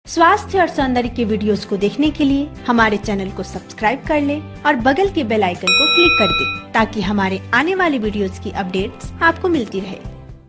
स्वास्थ्य और सौंदर्य के वीडियोस को देखने के लिए हमारे चैनल को सब्सक्राइब कर लें और बगल के बेल आइकन को क्लिक कर दें ताकि हमारे आने वाले वीडियोस की अपडेट्स आपको मिलती रहे।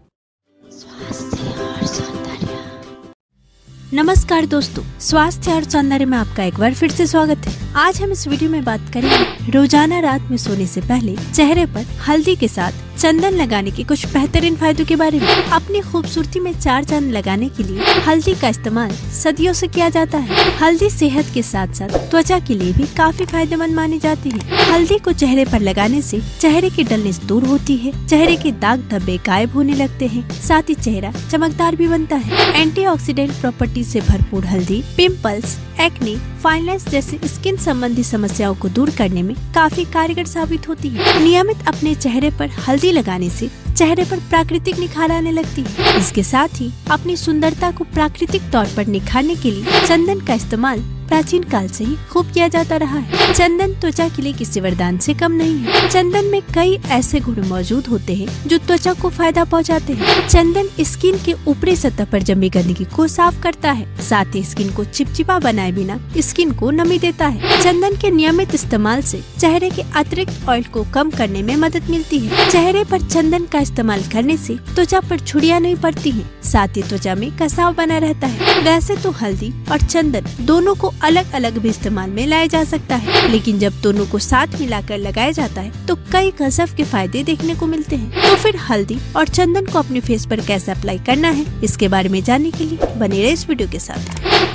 नमस्कार दोस्तों, स्वास्थ्य और सौंदर्य में आपका एक बार फिर से स्वागत है। आज हम इस वीडियो में बात करेंगे रोजाना रात में सोने से पहले चेहरे पर हल्दी के साथ चंदन लगाने के कुछ बेहतरीन फायदों के बारे में। अपनी खूबसूरती में चार चांद लगाने के लिए हल्दी का इस्तेमाल सदियों से किया जाता है। हल्दी सेहत के साथ साथ त्वचा के लिए भी काफी फायदेमंद मानी जाती है। हल्दी को चेहरे पर लगाने से चेहरे की डलनेस दूर होती है, चेहरे के दाग धब्बे गायब होने लगते हैं, साथ ही चेहरा चमकदार भी बनता है। एंटीऑक्सीडेंट प्रॉपर्टी से भरपूर हल्दी पिंपल्स, एक्ने, फाइन लाइन्स जैसे स्किन संबंधी समस्याओं को दूर करने में काफी कारगर साबित होती है। नियमित अपने चेहरे पर हल्दी लगाने से चेहरे पर प्राकृतिक निखार आने लगती है। इसके साथ ही अपनी सुंदरता को प्राकृतिक तौर पर निखारने के लिए चंदन का इस्तेमाल प्राचीन काल से ही खूब किया जाता रहा है। चंदन त्वचा के लिए किसी वरदान से कम नहीं है। चंदन में कई ऐसे गुण मौजूद होते हैं जो त्वचा को फायदा पहुंचाते हैं। चंदन स्किन के ऊपरी सतह पर जमी गंदगी को साफ करता है, साथ ही स्किन को चिपचिपा बनाए बिना स्किन को नमी देता है। चंदन के नियमित इस्तेमाल से चेहरे के अतिरिक्त ऑयल को कम करने में मदद मिलती है। चेहरे पर चंदन का इस्तेमाल करने से त्वचा पर झुर्रियां नहीं पड़ती हैं, साथ ही त्वचा में कसाव बना रहता है। वैसे तो हल्दी और चंदन दोनों को अलग अलग भी इस्तेमाल में लाया जा सकता है, लेकिन जब दोनों को साथ मिलाकर लगाया जाता है तो कई गजब के फायदे देखने को मिलते हैं। तो फिर हल्दी और चंदन को अपने फेस पर कैसे अप्लाई करना है, इसके बारे में जानने के लिए बने रहे इस वीडियो के साथ।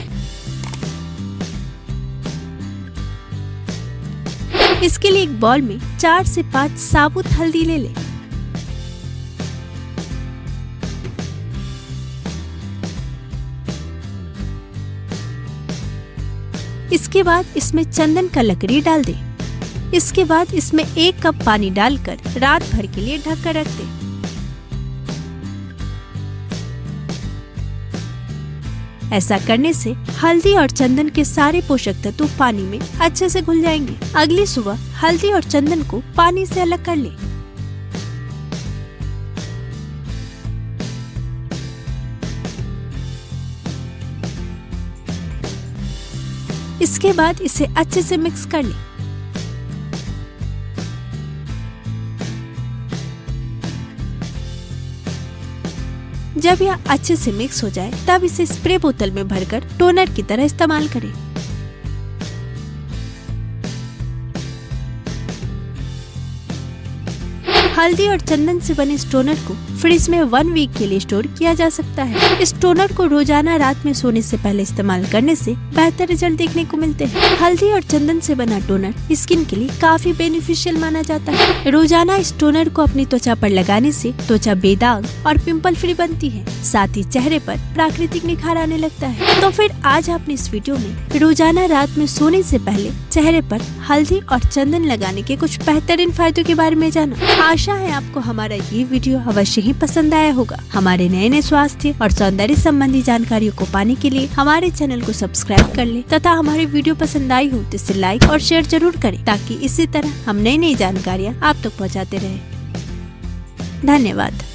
इसके लिए एक बाउल में 4 से 5 साबुत हल्दी ले लें। इसके बाद इसमें चंदन का लकड़ी डाल दें। इसके बाद इसमें 1 कप पानी डालकर रात भर के लिए ढक कर रख दें। ऐसा करने से हल्दी और चंदन के सारे पोषक तत्व पानी में अच्छे से घुल जाएंगे। अगली सुबह हल्दी और चंदन को पानी से अलग कर लें। इसके बाद इसे अच्छे से मिक्स कर लें। जब यह अच्छे से मिक्स हो जाए तब इसे स्प्रे बोतल में भरकर टोनर की तरह इस्तेमाल करें। हल्दी और चंदन से बने इस टोनर को फ्रिज में 1 वीक के लिए स्टोर किया जा सकता है। इस टोनर को रोजाना रात में सोने से पहले इस्तेमाल करने से बेहतर रिजल्ट देखने को मिलते हैं। हल्दी और चंदन से बना टोनर स्किन के लिए काफी बेनिफिशियल माना जाता है। रोजाना इस टोनर को अपनी त्वचा पर लगाने से त्वचा बेदाग और पिंपल फ्री बनती है, साथ ही चेहरे पर प्राकृतिक निखार आने लगता है। तो फिर आज आपने इस वीडियो में रोजाना रात में सोने से पहले चेहरे पर हल्दी और चंदन लगाने के कुछ बेहतरीन फायदों के बारे में जाना। आशा है आपको हमारा ये वीडियो अवश्य ही पसंद आया होगा। हमारे नए नए स्वास्थ्य और सौंदर्य संबंधी जानकारियों को पाने के लिए हमारे चैनल को सब्सक्राइब कर लें तथा हमारी वीडियो पसंद आई हो तो इसे लाइक और शेयर जरूर करें ताकि इसी तरह हम नई नई जानकारियाँ आप तक पहुँचाते रहे। धन्यवाद।